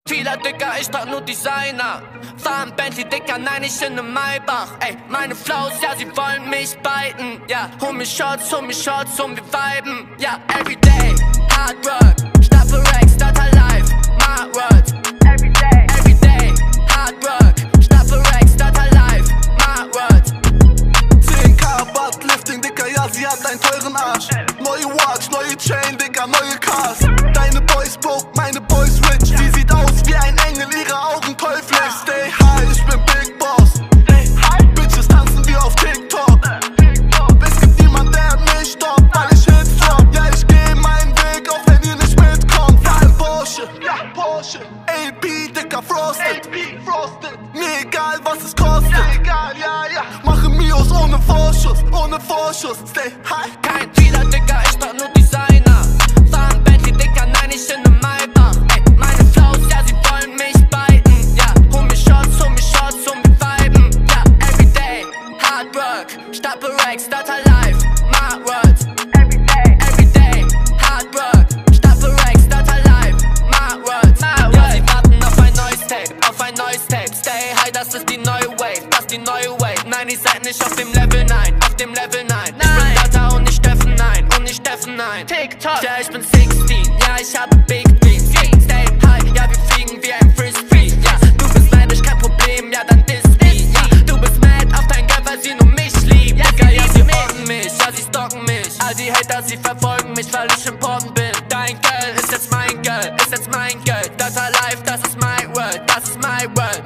Vieler Dicker, ich trag nur Designer. Fahr ein Bentley, Dicker, nein, ich in nem Maybach. Ey, meine Flows, ja, sie wollen mich biten. Ja, hol mir Shots und wir viben. Ja, everyday, hard work, Staffel Rex, Data Life, my words. Everyday, hard work, Staffel Rex, Data Life, my words. 10k Buttlifting, Dicker, ja, sie hat einen teuren Arsch. Neue Watch, neue Chain, Dicker, neue Cars. Deine Boys broke, meine Boys rich. Sie sieht aus wie ein Engel, ihre Augen teuflisch. Stay high, ich bin Big Boss. Bitches tanzen wie auf TikTok. Es gibt niemand, der mich stoppt, weil ich Hits drop. Ja, ich geh meinen Weg, auch wenn ihr nicht mitkommt. Fahr ein Porsche, ja, Porsche. AP, Dicker, Frosted. Mir egal, was es kostet. Ja, egal, ja. Mache Mios ohne Vorschuss. Stay high. Kein Dealer, Dicker, ich trag nur Designer. Fahr ein Bentley, Dicker, nein, ich in nem Maybach. Ey, meine Flows, ja, sie wollen mich biten. Ja, hol mir Shots und wir viben. Ja, everyday, hard work, Staffel Rex, Data Life, my words. Everyday, hard work, Staffel Rex, Data Life, my words. Ja, sie warten auf ein neues Tape, Stay high, das ist die neue Wave, Nein, ihr seid nicht auf dem Level 9, Ich bin Data und nicht Steffen, nein. TikTok, ja, ich bin 16, ja, ich habe Big Dreams. Stay high, ja, wir fliegen wie ein Frisbee. Ja, du bist neidisch, kein Problem, ja, dann diss me. Ja, du bist mad auf dein Geld, weil sie nur mich liebt. Digga, ja, sie orten mich, ja, sie stalken mich. All die Hater, sie verfolgen mich, weil ich important bin. Dein Girl ist jetzt mein Girl, Data Life, das ist my world,